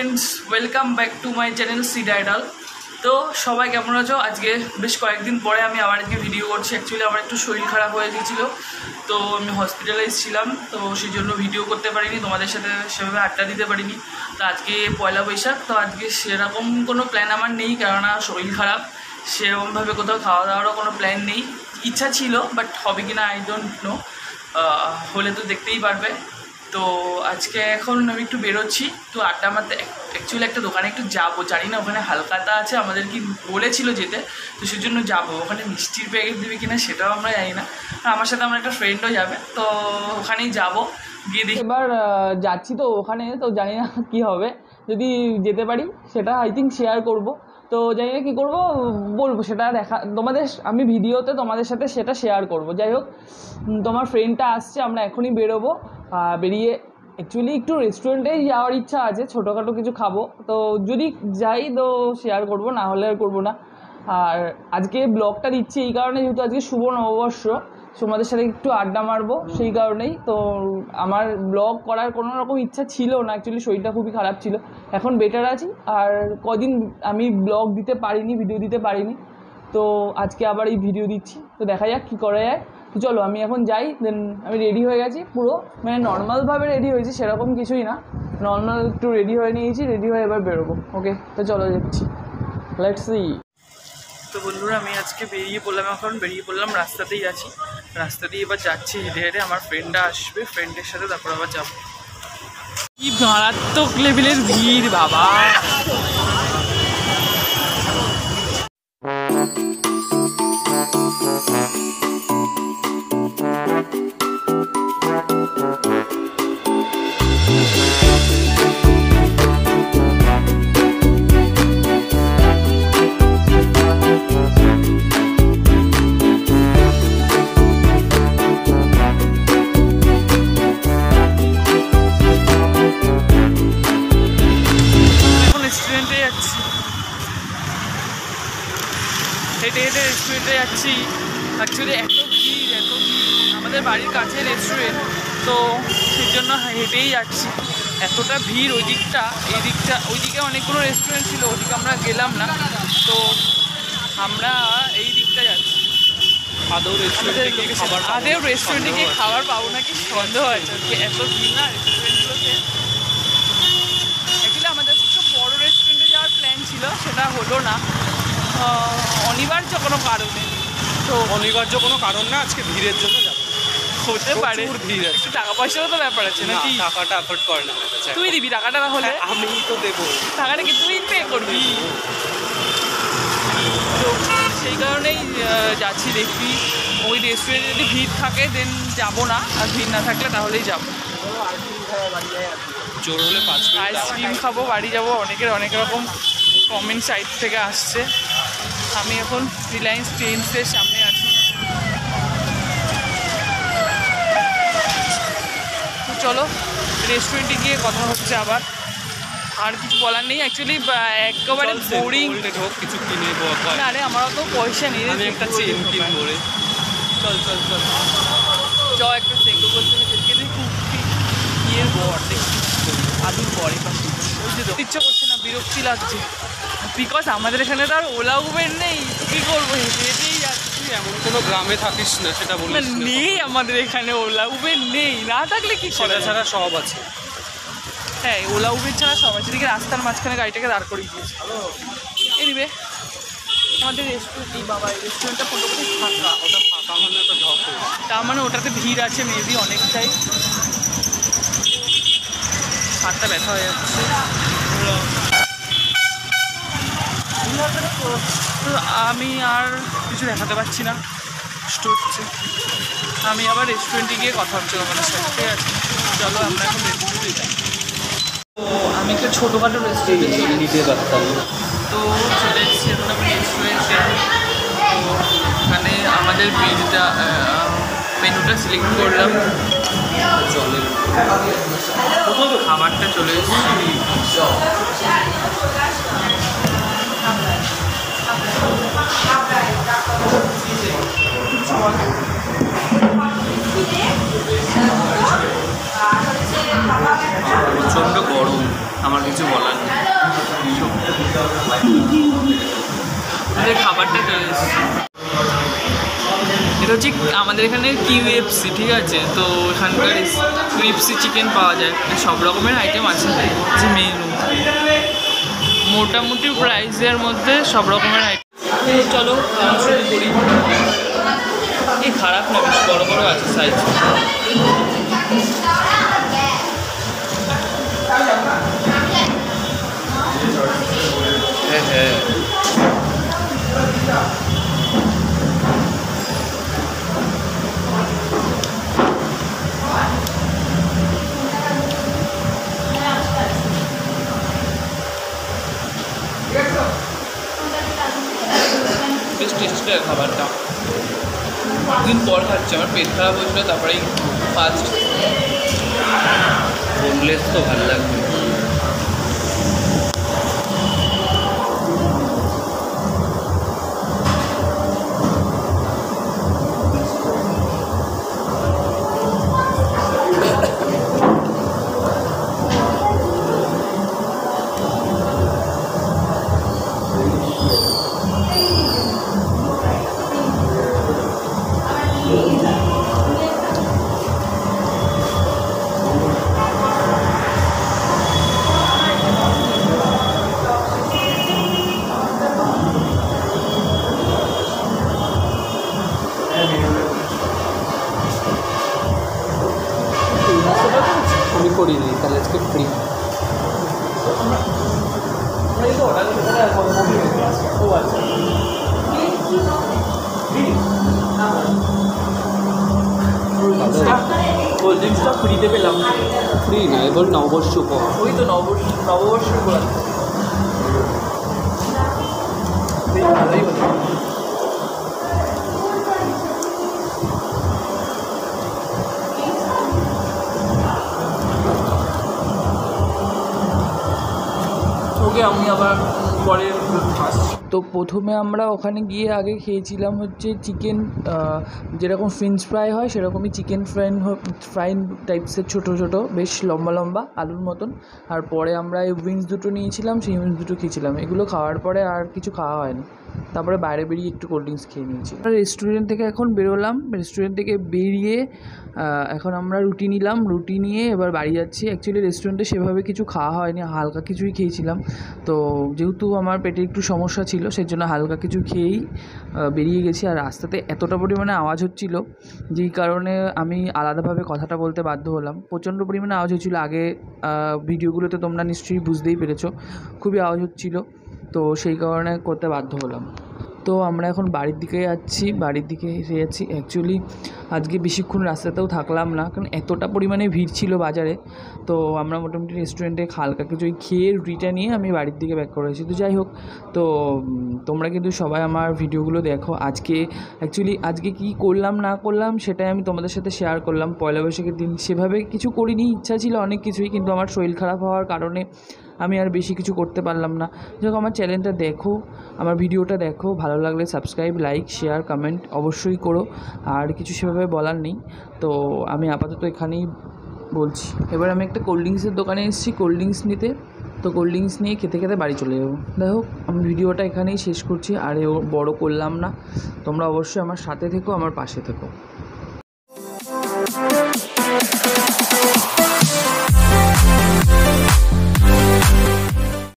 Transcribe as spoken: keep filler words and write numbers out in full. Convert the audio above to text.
Friends, welcome back to my channel Sid Idol. তো সবাই কেমন আছো? আজকে বেশ কয়েকদিন পরে আমি আবার আজকে ভিডিও করছি। অ্যাকচুয়ালি আমার একটু শরীর খারাপ হয়ে গিয়েছিলো, তো আমি হসপিটালাইজ ছিলাম, তো সেই জন্য ভিডিও করতে পারিনি, তোমাদের সাথে সেভাবে আড্ডা দিতে পারিনি। তো আজকে পয়লা বৈশাখ, তো আজকে সেরকম কোনো প্ল্যান আমার নেই, কেননা শরীর খারাপ। সেরকমভাবে কোথাও খাওয়া দাওয়ারও কোনো প্ল্যান নেই। ইচ্ছা ছিল, বাট হবে কি না আই ডোন্ট নো। হলে তো দেখতেই পারবে। তো আজকে এখন আমি একটু বেরোচ্ছি, তো আড্ডা মারতে অ্যাকচুয়ালি একটা দোকানে একটু যাবো, জানি না ওখানে হালকাতা আছে, আমাদের কি বলেছিল যেতে, তো সেই জন্য যাবো। ওখানে মিষ্টির প্যাকেট দেবে কিনা সেটাও আমরা জানি না। আর আমার সাথে আমার একটা ফ্রেন্ডও যাবে, তো ওখানেই যাবো, গিয়ে দেখি। এবার যাচ্ছি তো ওখানে, তো জানি না কী হবে। যদি যেতে পারি সেটা আই থিঙ্ক শেয়ার করবো, তো জানি না কী করবো, বলবো সেটা দেখা তোমাদের। আমি ভিডিওতে তোমাদের সাথে সেটা শেয়ার করব। যাই হোক, তোমার ফ্রেন্ডটা আসছে, আমরা এখনই বেরোবো। বেরিয়ে অ্যাকচুয়ালি একটু রেস্টুরেন্টেই যাওয়ার ইচ্ছা আছে, ছোটোখাটো কিছু খাবো। তো যদি যাই তো শেয়ার করবো, না হলে আর করবো না। আর আজকে ব্লগটা দিচ্ছি এই কারণে, যেহেতু আজকে শুভ নববর্ষ, তোমাদের সাথে একটু আড্ডা মারবো সেই কারণেই। তো আমার ব্লগ করার কোনো রকম ইচ্ছা ছিল না, অ্যাকচুয়ালি শরীরটা খুবই খারাপ ছিল। এখন বেটার আছি, আর কদিন আমি ব্লগ দিতে পারিনি, ভিডিও দিতে পারিনি, তো আজকে আবার এই ভিডিও দিচ্ছি। তো দেখা যাক কী করা যায়। তো চলো আমি এখন যাই। দেন আমি রেডি হয়ে গেছি পুরো, মানে নর্মালভাবে রেডি হয়েছি, সেরকম কিছুই না, নর্মাল একটু রেডি হয়ে নিয়েছি, রেডি হয়ে এবার বেরোবো। ওকে, তো চলো যাচ্ছি, লেটস সি। তো বন্ধুরা, আমি আজকে বেরিয়ে পড়লাম, এখন বেরিয়ে পড়লাম, রাস্তাতেই আছি, রাস্তা দিয়ে এবার যাচ্ছি হেঁটে হেঁটে। আমার ফ্রেন্ডরা আসবে, ফ্রেন্ডের সাথে তারপর আবার যাবো। কি মারাত্মক লেভেলের ভিড় বাবা! হেঁটে হেঁটে রেস্টুরেন্টে যাচ্ছি। অ্যাকচুয়ালি এত ভিড় এত ভিড়, আমাদের বাড়ির কাছে রেস্টুরেন্ট, তো সেই জন্য হেঁটেই যাচ্ছি। এতটা ভিড় ওই দিকটা, এই দিকটা, ওই দিকে অনেকগুলো রেস্টুরেন্ট ছিল, ওদিকে আমরা গেলাম না, তো আমরা এই দিকটা যাচ্ছি। আদৌ রেস্টুরেন্টে গিয়ে খাবার আদেও রেস্টুরেন্টে গিয়ে খাবার পাবো নাকি সন্দেহ আছে, এত ভিড় না রেস্টুরেন্টগুলোতে। অ্যাকচুয়ালি আমাদের একটু বড় রেস্টুরেন্টে যাওয়ার প্ল্যান ছিল, সেটা হলো না অনিবার্য কোনো কারণে। তো অনিবার্য কোনো কারণ না, আজকে ভিড়ের জন্য যাবো। হতে পারে ভিড়, একটু টাকা পয়সারও তো ব্যাপার আছে নাকি? টাকাটা অ্যাফোর্ড করে না। তুই দিবি টাকাটা? তাহলে আমি তো দেবো টাকাটা, কি তুই পে করবি? তো সেই কারণেই যাচ্ছি, দেখবি ওই রেস্টুরেন্টে যদি ভিড় থাকে দেন যাবো না, আর ভিড় না থাকলে তাহলেই যাবো। জোর হলে পাঁচ আইসক্রিম খাবো, বাড়ি যাবো। অনেকের অনেক রকম কমেন্ট সাইট থেকে আসছে। আমি এখন রিলায়েন্স ট্রেন্ডসের সামনে আছি, তো চলো রেস্টুরেন্টে গিয়ে কথা হচ্ছে আবার। আর কিছু বলার নেই, অ্যাকচুয়ালি একেবারে বোরিং। কিছু কিনে না আরে, আমারও তো পয়সা নেই, আমি একটা চেন কিনবো রে। চল চল চল চ একটা সেগুলো বলতে ইয়ের বর দেখি আদির পরে ইচ্ছা করছে না, বিরক্তি লাগছে, বিকজ আমাদের এখানে তো আর ওলা উবের নেই, তো কী করবো, হেঁটে হেঁটেই যাচ্ছি। এমন কোনো গ্রামে থাকিস না সেটা বলে নেই, আমাদের এখানে ওলা উবের নেই, না থাকলে কি সেটা ছাড়া সব আছে। হ্যাঁ, ওলা উবের ছাড়া সব আছে। এদিকে রাস্তার মাঝখানে গাড়িটাকে দাঁড় করিয়ে দিয়েছে। এনিওয়ে, আমাদের রেস্টুরেন্ট, এই বাবা এই রেস্টুরেন্টটা মোটামুটি ফাঁকা। ওটা ফাঁকা মানে ওটা ধকো, তার মানে ওটাতে ভিড় আছে মেবি অনেকটাই। হাতটা ব্যথা হয়ে যাচ্ছে। আমি আর কিছু দেখাতে পারছি না, কষ্ট হচ্ছে। আমি আবার রেস্টুরেন্টে গিয়ে কথা হচ্ছে তোমাদের সাথে, ঠিক আছে? চলো আমরা এখন রেস্টুরেন্টে যাই। তো আমি একটা ছোটোখাটো রেস্টুরেন্টে নিতে পারতাম, তো চলে এসেছি এখন আমি রেস্টুরেন্টে। তো ওখানে আমাদের মেনুটা মেনুটা সিলেক্ট করলাম, চলে খাবারটা চলে এসেছি। প্রচণ্ড গরম, আমার কিছু বলার নেই। খাবারটা চলে এসেছে। এটা হচ্ছে আমাদের এখানে কিউএফসি, ঠিক আছে? তো এখানকার কিউএফসি চিকেন পাওয়া যায়, সব রকমের আইটেম আছে, যে মেনু মোটামুটি প্রাইসের মধ্যে সব রকমের আইটেম। চলো শুরু করি। এই খারাপ না, বেশ বড়ো বড়ো আছে সাইজ। হ্যাঁ হ্যাঁ বেশ টেস্টি খাবারটা। দিন পর খাচ্ছি, আমার পেট খারাপ হয়েছিল, তারপরেই ফার্স্ট। বোনলেস তো ভালো লাগবে। আমি করিনি, তাহলে আজকে ফ্রি। কোল্ড ড্রিঙ্কসটা ফ্রিতে পেলাম। ফ্রি না, এবার নববর্ষ উপহার। ওই তো নববর্ষ নববর্ষ উপলক্ষে ভালোই হতো। ওকে আমি আবার পরে তো প্রথমে আমরা ওখানে গিয়ে আগে খেয়েছিলাম হচ্ছে চিকেন, যেরকম ফ্রেঞ্চ ফ্রাই হয় সেরকমই চিকেন ফ্রাই ফ্রাই টাইপসের ছোটো ছোটো, বেশ লম্বা লম্বা আলুর মতন। আর পরে আমরা এই উইংস দুটো নিয়েছিলাম, সেই উইংস দুটো খেয়েছিলাম। এগুলো খাওয়ার পরে আর কিছু খাওয়া হয়নি। তারপরে বাইরে বেরিয়ে একটু কোল্ড ড্রিঙ্কস খেয়ে নিয়েছি। রেস্টুরেন্ট থেকে এখন বেরোলাম। রেস্টুরেন্ট থেকে বেরিয়ে এখন আমরা রুটি নিলাম। রুটি নিয়ে এবার বাড়ি যাচ্ছি। অ্যাকচুয়ালি রেস্টুরেন্টে সেভাবে কিছু খাওয়া হয়নি, হালকা কিছুই খেয়েছিলাম। তো যেহেতু আমার পেটে একটু সমস্যা ছিল, সেই জন্য হালকা কিছু খেয়েই বেরিয়ে গেছি। আর রাস্তাতে এতটা পরিমাণে আওয়াজ হচ্ছিল, যেই কারণে আমি আলাদাভাবে কথাটা বলতে বাধ্য হলাম। প্রচণ্ড পরিমাণে আওয়াজ হচ্ছিল। আগে ভিডিওগুলোতে তোমরা নিশ্চয়ই বুঝতেই পেরেছো, খুবই আওয়াজ হচ্ছিল। তো সেই কারণে করতে বাধ্য হলাম। তো আমরা এখন বাড়ির দিকে যাচ্ছি, বাড়ির দিকে এসে যাচ্ছি। অ্যাকচুয়ালি আজকে বেশিক্ষণ রাস্তাতেও থাকলাম না, কারণ এতটা পরিমাণে ভিড় ছিল বাজারে। তো আমরা মোটামুটি রেস্টুরেন্টে হালকা কিছুই খেয়ে রুটিটা নিয়ে আমি বাড়ির দিকে ব্যাক করেছি। তো যাই হোক, তো তোমরা কিন্তু সবাই আমার ভিডিওগুলো দেখো। আজকে অ্যাকচুয়ালি আজকে কী করলাম না করলাম সেটাই আমি তোমাদের সাথে শেয়ার করলাম। পয়লা বৈশাখের দিন সেভাবে কিছু করিনি, ইচ্ছা ছিল অনেক কিছুই, কিন্তু আমার শরীর খারাপ হওয়ার কারণে আমি আর বেশি কিছু করতে পারলাম না। যখন আমার চ্যানেলটা দেখো, আমার ভিডিওটা দেখো, ভালো লাগলে সাবস্ক্রাইব, লাইক, শেয়ার, কমেন্ট অবশ্যই করো। আর কিছু সেভাবে বলার নেই। তো আমি আপাতত এখানেই বলছি। এবার আমি একটা কোল্ড ড্রিঙ্কসের দোকানে এসেছি কোল্ড ড্রিঙ্কস নিতে। তো কোল্ড ড্রিঙ্কস নিয়ে খেতে খেতে বাড়ি চলে যাবো। দেখো আমি ভিডিওটা এখানেই শেষ করছি, আর বড় করলাম না। তোমরা অবশ্যই আমার সাথে থেকো, আমার পাশে থেকো।